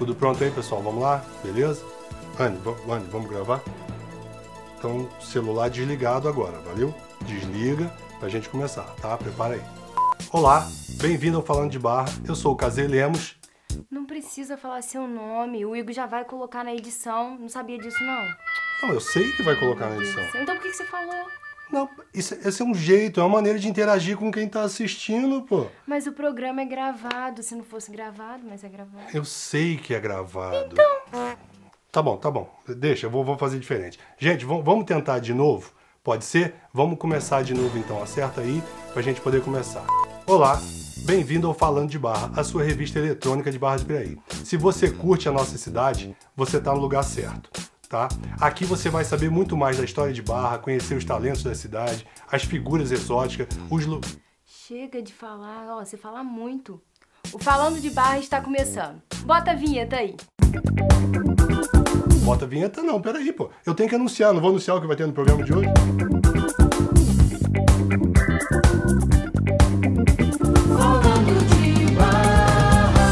Tudo pronto aí, pessoal? Vamos lá? Beleza? Anne, vamos gravar? Então, celular desligado agora, valeu? Desliga pra gente começar, tá? Prepara aí. Olá, bem-vindo ao Falando de Barra. Eu sou o Cazê Lemos. Não precisa falar seu nome, o Igor já vai colocar na edição. Não sabia disso, não? Não, eu sei que vai colocar na edição. Então por que você falou? Não, esse é um jeito, é uma maneira de interagir com quem tá assistindo, pô. Mas o programa é gravado, se não fosse gravado, mas é gravado. Eu sei que é gravado. Então... Tá bom. Deixa, eu vou fazer diferente. Gente, vamos tentar de novo? Pode ser? Vamos começar de novo então. Acerta aí pra gente poder começar. Olá, bem-vindo ao Falando de Barra, a sua revista eletrônica de Barra do Piraí. Se você curte a nossa cidade, você tá no lugar certo. Tá? Aqui você vai saber muito mais da história de Barra, conhecer os talentos da cidade, as figuras exóticas, Chega de falar, ó, você fala muito. O Falando de Barra está começando. Bota a vinheta aí. Bota a vinheta não, peraí, pô. Eu tenho que anunciar, não vou anunciar o que vai ter no programa de hoje? Falando de Barra.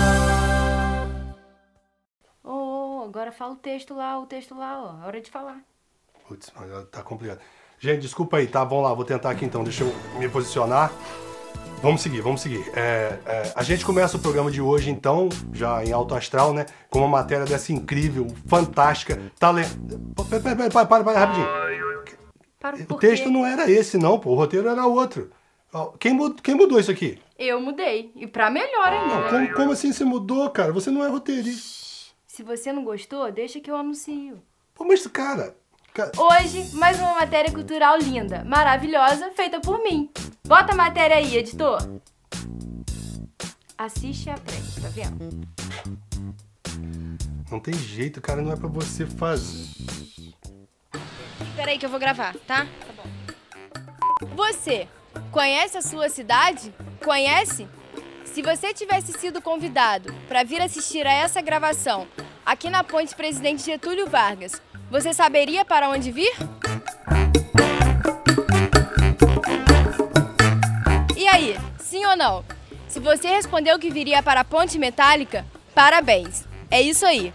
Agora fala o texto lá, ó. É hora de falar. Putz, tá complicado. Gente, desculpa aí, tá? Vamos lá, vou tentar aqui então. Deixa eu me posicionar. Vamos seguir. A gente começa o programa de hoje, então, já em alto astral, né? Com uma matéria dessa incrível, fantástica, talento... Para, rapidinho. O texto não era esse, não, pô. O roteiro era outro. Quem mudou isso aqui? Eu mudei. E pra melhor ainda. Não, como assim você mudou, cara? Você não é roteirista. Se você não gostou, deixa que eu anuncio. Pô, mas, cara... Hoje, mais uma matéria cultural linda, maravilhosa, feita por mim. Bota a matéria aí, editor. Assiste e aprende, tá vendo? Não tem jeito, cara, não é pra você fazer. Peraí que eu vou gravar, tá? Tá bom. Você conhece a sua cidade? Conhece? Se você tivesse sido convidado para vir assistir a essa gravação aqui na Ponte Presidente Getúlio Vargas, você saberia para onde vir? E aí, sim ou não? Se você respondeu que viria para a Ponte Metálica, parabéns! É isso aí!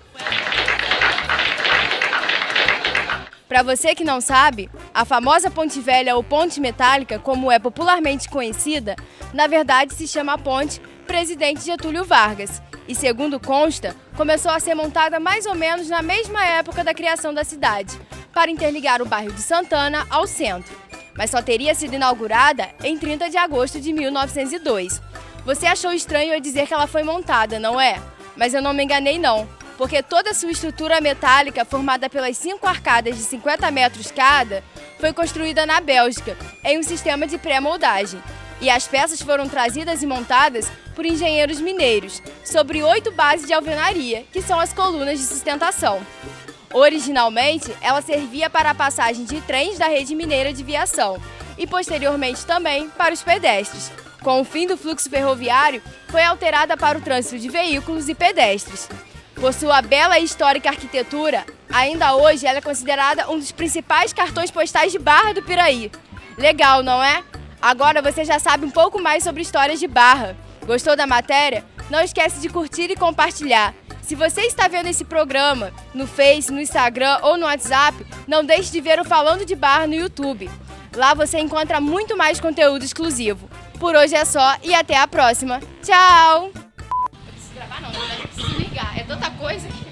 Para você que não sabe, a famosa Ponte Velha ou Ponte Metálica, como é popularmente conhecida, na verdade se chama Ponte Presidente Getúlio Vargas. E segundo consta, começou a ser montada mais ou menos na mesma época da criação da cidade, para interligar o bairro de Santana ao centro. Mas só teria sido inaugurada em 30 de agosto de 1902. Você achou estranho eu dizer que ela foi montada, não é? Mas eu não me enganei não, porque toda a sua estrutura metálica, formada pelas 5 arcadas de 50 metros cada, foi construída na Bélgica, em um sistema de pré-moldagem. E as peças foram trazidas e montadas por engenheiros mineiros, sobre 8 bases de alvenaria, que são as colunas de sustentação. Originalmente, ela servia para a passagem de trens da rede mineira de viação e, posteriormente, também para os pedestres. Com o fim do fluxo ferroviário, foi alterada para o trânsito de veículos e pedestres. Por sua bela e histórica arquitetura, ainda hoje ela é considerada um dos principais cartões postais de Barra do Piraí. Legal, não é? Agora você já sabe um pouco mais sobre histórias de Barra. Gostou da matéria? Não esquece de curtir e compartilhar. Se você está vendo esse programa no Face, no Instagram ou no WhatsApp, não deixe de ver o Falando de Barra no YouTube. Lá você encontra muito mais conteúdo exclusivo. Por hoje é só e até a próxima. Tchau! Não preciso gravar não, eu preciso ligar. É tanta coisa que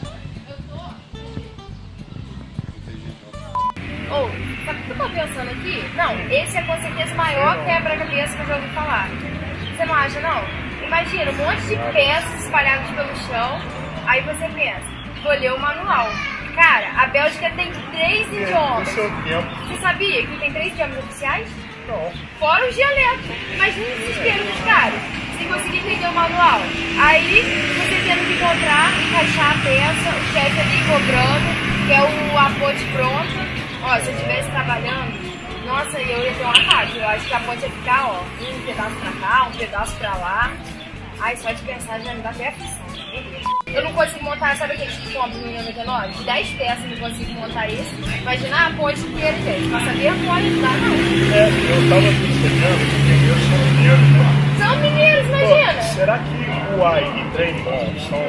sabe o que eu tô pensando aqui? Não, esse é com certeza o maior quebra-cabeça que eu já ouvi falar. Você não acha, não? Imagina, um monte de peças espalhadas pelo chão, aí você pensa, vou ler o manual. Cara, a Bélgica tem 3 idiomas. Você sabia que tem 3 idiomas oficiais? Não. Fora os dialetos. Imagina o desespero dos caras, sem conseguir entender o manual. Aí, você tendo que encontrar, encaixar a peça, o chefe ali cobrando, que é a ponte pronta. Ó, se eu estivesse trabalhando, nossa, eu ia ter uma raiva. Eu acho que a ponte ia ficar, ó, um pedaço pra cá, um pedaço pra lá. Ai, só de pensar já me dá até aflição. Eu não consigo montar, sabe aquele que compra no 99? De 10 peças eu não consigo montar isso. Imagina a ponte inteira, gente. Passa vergonha, não dá não. Eu tava percebendo que mineiros são mineiros, né? São mineiros, imagina. Pô, será que o AI e trem bom são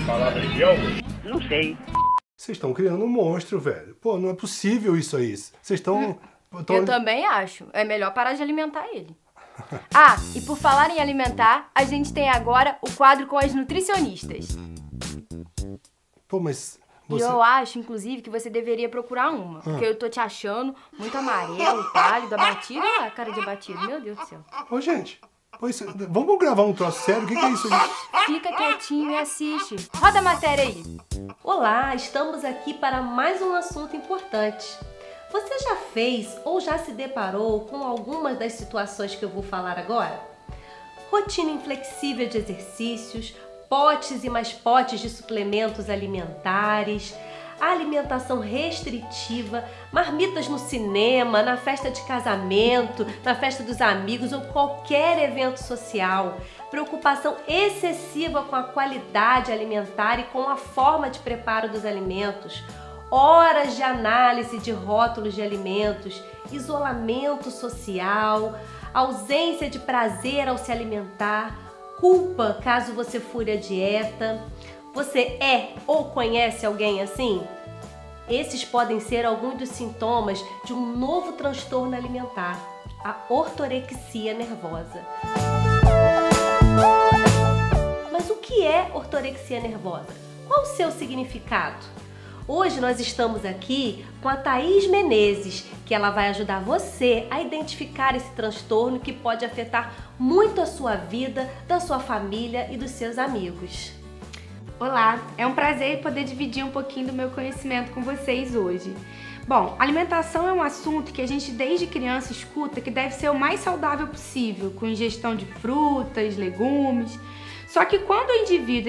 palavra de algo? Não sei. Vocês estão criando um monstro, velho. Pô, não é possível isso aí. Vocês estão... Eu também acho. É melhor parar de alimentar ele. Ah, e por falar em alimentar, a gente tem agora o quadro com as nutricionistas. Pô, mas... E eu acho, inclusive, que você deveria procurar uma. Porque eu tô te achando muito amarelo, pálido, abatido. Olha lá a cara de abatido. Meu Deus do céu. Ô, gente. Pô, vamos gravar um troço sério? O que é isso, gente? Fica quietinho e assiste. Roda a matéria aí. Olá, estamos aqui para mais um assunto importante. Você já fez ou já se deparou com algumas das situações que eu vou falar agora? Rotina inflexível de exercícios, potes e mais potes de suplementos alimentares, alimentação restritiva, marmitas no cinema, na festa de casamento, na festa dos amigos ou qualquer evento social, preocupação excessiva com a qualidade alimentar e com a forma de preparo dos alimentos, horas de análise de rótulos de alimentos, isolamento social, ausência de prazer ao se alimentar, culpa caso você fure a dieta. Você é ou conhece alguém assim? Esses podem ser alguns dos sintomas de um novo transtorno alimentar, a ortorexia nervosa. Mas o que é ortorexia nervosa? Qual o seu significado? Hoje nós estamos aqui com a Thaís Menezes, que ela vai ajudar você a identificar esse transtorno que pode afetar muito a sua vida, da sua família e dos seus amigos. Olá, é um prazer poder dividir um pouquinho do meu conhecimento com vocês hoje. Bom, alimentação é um assunto que a gente desde criança escuta que deve ser o mais saudável possível, com ingestão de frutas, legumes. Só que quando o indivíduo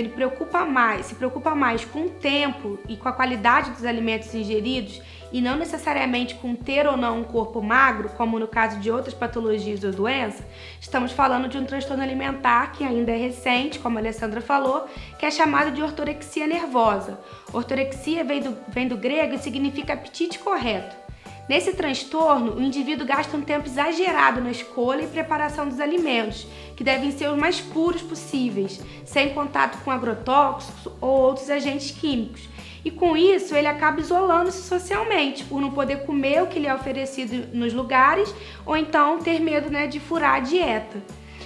se preocupa mais com o tempo e com a qualidade dos alimentos ingeridos e não necessariamente com ter ou não um corpo magro, como no caso de outras patologias ou doenças, estamos falando de um transtorno alimentar que ainda é recente, como a Alessandra falou, que é chamado de ortorexia nervosa. Ortorexia vem do grego e significa apetite correto. Nesse transtorno, o indivíduo gasta um tempo exagerado na escolha e preparação dos alimentos, que devem ser os mais puros possíveis, sem contato com agrotóxicos ou outros agentes químicos. E com isso, ele acaba isolando-se socialmente, por não poder comer o que lhe é oferecido nos lugares, ou então ter medo, de furar a dieta.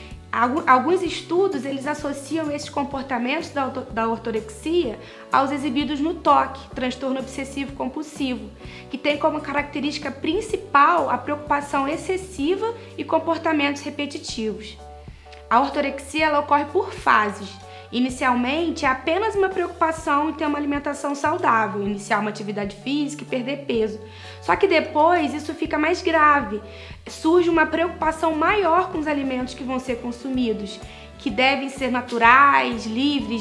Alguns estudos eles associam esses comportamentos da ortorexia aos exibidos no TOC, transtorno obsessivo compulsivo, que tem como característica principal a preocupação excessiva e comportamentos repetitivos. A ortorexia ela ocorre por fases. Inicialmente, é apenas uma preocupação em ter uma alimentação saudável, iniciar uma atividade física e perder peso. Só que depois isso fica mais grave. Surge uma preocupação maior com os alimentos que vão ser consumidos, que devem ser naturais, livres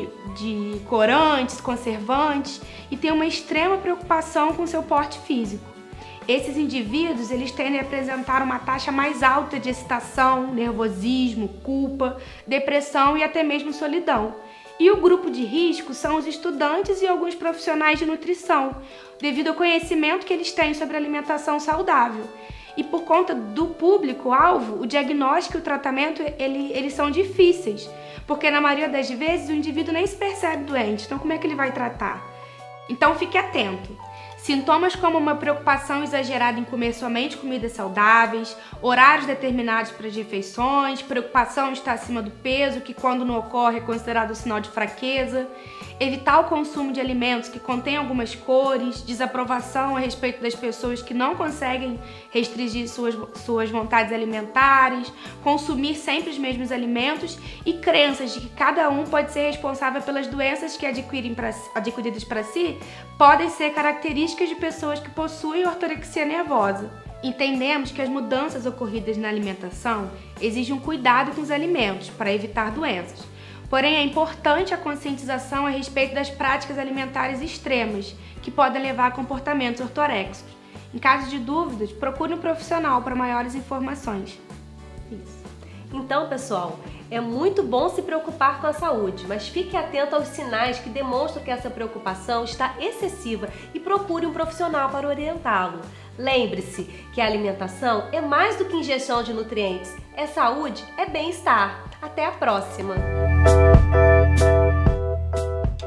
de corantes, conservantes, e tem uma extrema preocupação com seu porte físico. Esses indivíduos eles tendem a apresentar uma taxa mais alta de excitação, nervosismo, culpa, depressão e até mesmo solidão. E o grupo de risco são os estudantes e alguns profissionais de nutrição, devido ao conhecimento que eles têm sobre alimentação saudável. E por conta do público-alvo, o diagnóstico e o tratamento eles são difíceis, porque na maioria das vezes o indivíduo nem se percebe doente, então como é que ele vai tratar? Então fique atento. Sintomas como uma preocupação exagerada em comer somente comidas saudáveis, horários determinados para as refeições, preocupação em estar acima do peso, que quando não ocorre é considerado sinal de fraqueza, evitar o consumo de alimentos que contêm algumas cores, desaprovação a respeito das pessoas que não conseguem restringir suas vontades alimentares, consumir sempre os mesmos alimentos e crenças de que cada um pode ser responsável pelas doenças que adquiridas para si, podem ser características de pessoas que possuem ortorexia nervosa. Entendemos que as mudanças ocorridas na alimentação exigem um cuidado com os alimentos para evitar doenças. Porém, é importante a conscientização a respeito das práticas alimentares extremas, que podem levar a comportamentos ortoréxicos. Em caso de dúvidas, procure um profissional para maiores informações. Isso. Então, pessoal, é muito bom se preocupar com a saúde, mas fique atento aos sinais que demonstram que essa preocupação está excessiva e procure um profissional para orientá-lo. Lembre-se que a alimentação é mais do que ingestão de nutrientes, é saúde, é bem-estar. Até a próxima!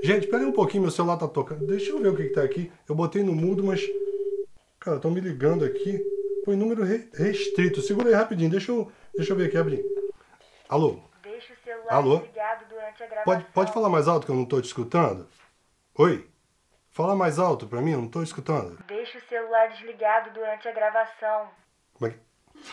Gente, pera aí um pouquinho, meu celular tá tocando. Deixa eu ver o que tá aqui. Eu botei no mudo, mas... Cara, estão me ligando aqui. Foi número restrito. Segura aí rapidinho, deixa eu ver aqui, abrir. Alô? Deixa o celular Alô? desligado durante a gravação. Pode falar mais alto que eu não tô te escutando? Oi? Fala mais alto pra mim, eu não tô escutando. Deixa o celular desligado durante a gravação. Como é que...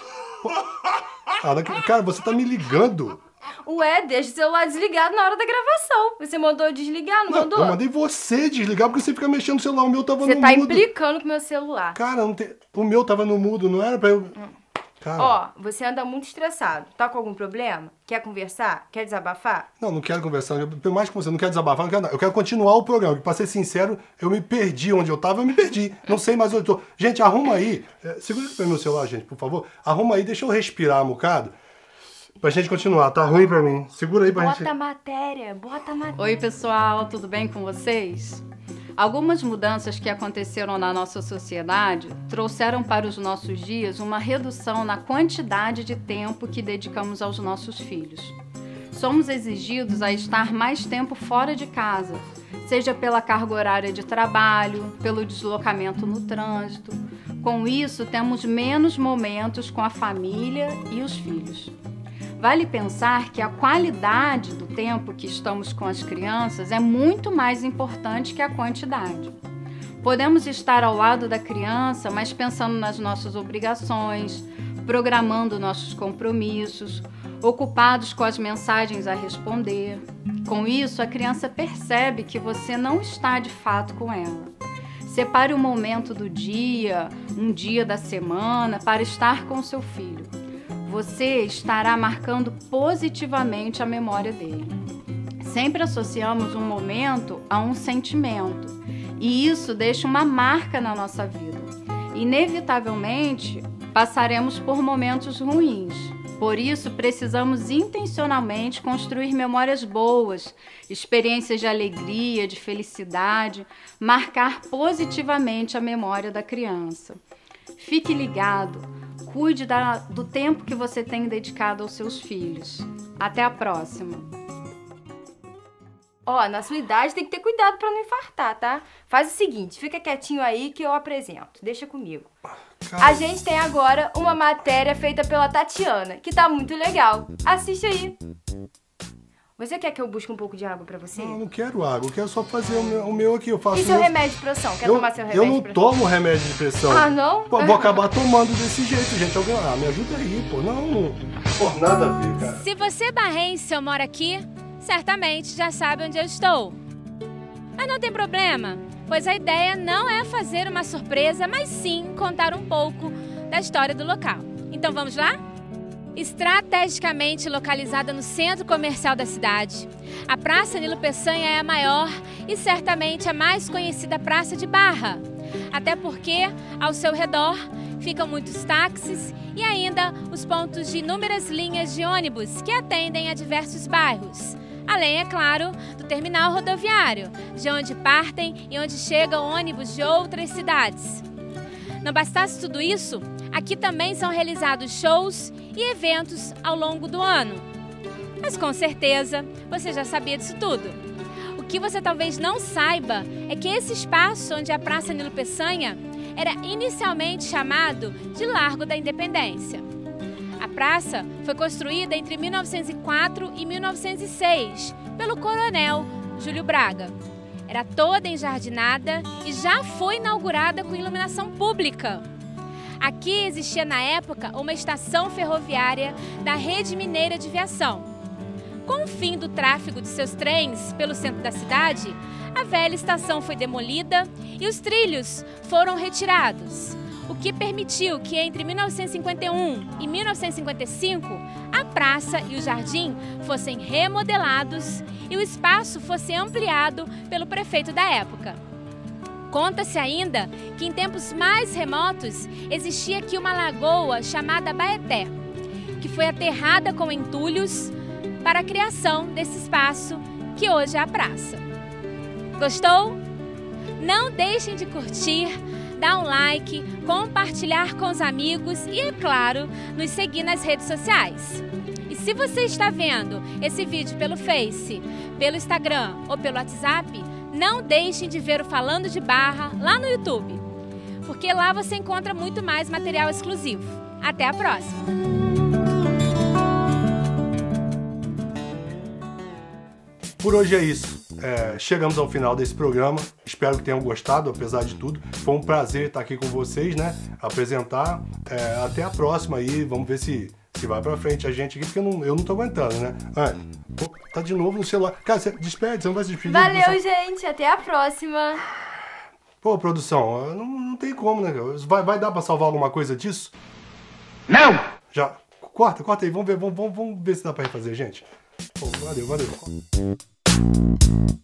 Cara, você tá me ligando? Ué, deixa o celular desligado na hora da gravação. Você mandou eu desligar, não mandou? Eu mandei você desligar porque você fica mexendo no celular. O meu tava no mudo. Você tá implicando com o meu celular. Cara, o meu tava no mudo, não era pra eu... Cara. Ó, você anda muito estressado. Tá com algum problema? Quer conversar? Quer desabafar? Não quero conversar. Por mais que você não quer desabafar, não quero nada. Eu quero continuar o programa. Pra ser sincero, eu me perdi onde eu tava, eu me perdi. Não sei mais onde eu tô. Gente, arruma aí. Segura pra meu celular, gente, por favor. Arruma aí, deixa eu respirar um bocado. Pra gente continuar. Tá ruim pra mim. Segura aí pra gente... Bota a matéria. Oi, pessoal. Tudo bem com vocês? Algumas mudanças que aconteceram na nossa sociedade trouxeram para os nossos dias uma redução na quantidade de tempo que dedicamos aos nossos filhos. Somos exigidos a estar mais tempo fora de casa, seja pela carga horária de trabalho, pelo deslocamento no trânsito. Com isso, temos menos momentos com a família e os filhos. Vale pensar que a qualidade do tempo que estamos com as crianças é muito mais importante que a quantidade. Podemos estar ao lado da criança, mas pensando nas nossas obrigações, programando nossos compromissos, ocupados com as mensagens a responder. Com isso, a criança percebe que você não está de fato com ela. Separe um momento do dia, um dia da semana, para estar com seu filho. Você estará marcando positivamente a memória dele. Sempre associamos um momento a um sentimento, e isso deixa uma marca na nossa vida. Inevitavelmente, passaremos por momentos ruins. Por isso, precisamos intencionalmente construir memórias boas, experiências de alegria, de felicidade, marcar positivamente a memória da criança. Fique ligado. Cuide do tempo que você tem dedicado aos seus filhos. Até a próxima. Ó, na sua idade tem que ter cuidado pra não infartar, tá? Faz o seguinte, fica quietinho aí que eu apresento. Deixa comigo. Cara. A gente tem agora uma matéria feita pela Tatiana, que tá muito legal. Assiste aí. Você quer que eu busque um pouco de água pra você? Não quero água, eu quero só fazer o meu aqui. Eu faço E seu remédio de pressão? Quer tomar seu remédio Eu não de pressão? tomo remédio de pressão. Ah, não? Pô, vou acabar tomando desse jeito, gente. Me ajuda aí, pô. Não. Pô, nada a ver, cara. Se você é barrense ou mora aqui, certamente já sabe onde eu estou. Mas não tem problema, pois a ideia não é fazer uma surpresa, mas sim contar um pouco da história do local. Então vamos lá? Estrategicamente localizada no centro comercial da cidade, a Praça Nilo Peçanha é a maior e certamente a mais conhecida praça de Barra. Até porque, ao seu redor, ficam muitos táxis e ainda os pontos de inúmeras linhas de ônibus que atendem a diversos bairros. Além, é claro, do terminal rodoviário, de onde partem e onde chegam ônibus de outras cidades. Não bastasse tudo isso, aqui também são realizados shows e eventos ao longo do ano. Mas com certeza você já sabia disso tudo. O que você talvez não saiba é que esse espaço onde a Praça Nilo Peçanha era inicialmente chamado de Largo da Independência. A praça foi construída entre 1904 e 1906 pelo coronel Júlio Braga. Era toda enjardinada e já foi inaugurada com iluminação pública. Aqui existia na época uma estação ferroviária da Rede Mineira de Viação. Com o fim do tráfego de seus trens pelo centro da cidade, a velha estação foi demolida e os trilhos foram retirados, o que permitiu que entre 1951 e 1955 a praça e o jardim fossem remodelados e o espaço fosse ampliado pelo prefeito da época. Conta-se ainda que em tempos mais remotos existia aqui uma lagoa chamada Baeté, que foi aterrada com entulhos para a criação desse espaço que hoje é a praça. Gostou? Não deixem de curtir, dar um like, compartilhar com os amigos e, é claro, nos seguir nas redes sociais. E Se você está vendo esse vídeo pelo Face, pelo Instagram ou pelo WhatsApp, não deixem de ver o Falando de Barra lá no YouTube, porque lá você encontra muito mais material exclusivo. Até a próxima! Por hoje é isso. Chegamos ao final desse programa. Espero que tenham gostado, apesar de tudo. Foi um prazer estar aqui com vocês, né? Apresentar. Até a próxima aí. Vamos ver se vai pra frente a gente aqui, porque eu não tô aguentando, né? Pô, tá de novo no celular. Cara, você despede, você não vai se despedir? Valeu, gente. Até a próxima. Pô, produção, não tem como, né? Vai dar pra salvar alguma coisa disso? Não! Já. Corta aí. Vamos ver se dá pra refazer, gente. Pô, valeu.